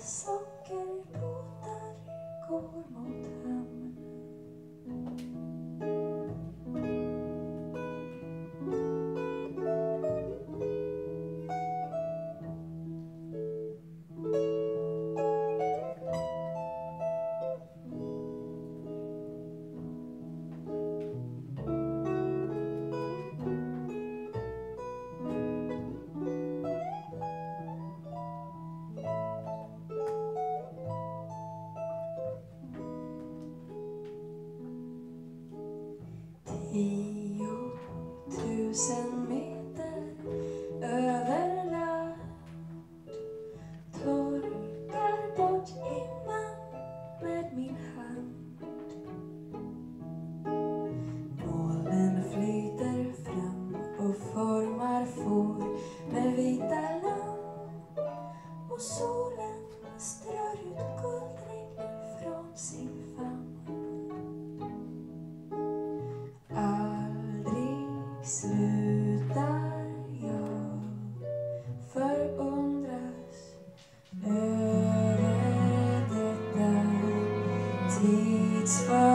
sockerbåtar går mot hamn. Tusen meter över land, torkar bort imman med min hand. Molnen flyter fram och formar får med vita lamm, och solen strör ut guldregn från sin famn. Slutar jag förundras över detta tidsför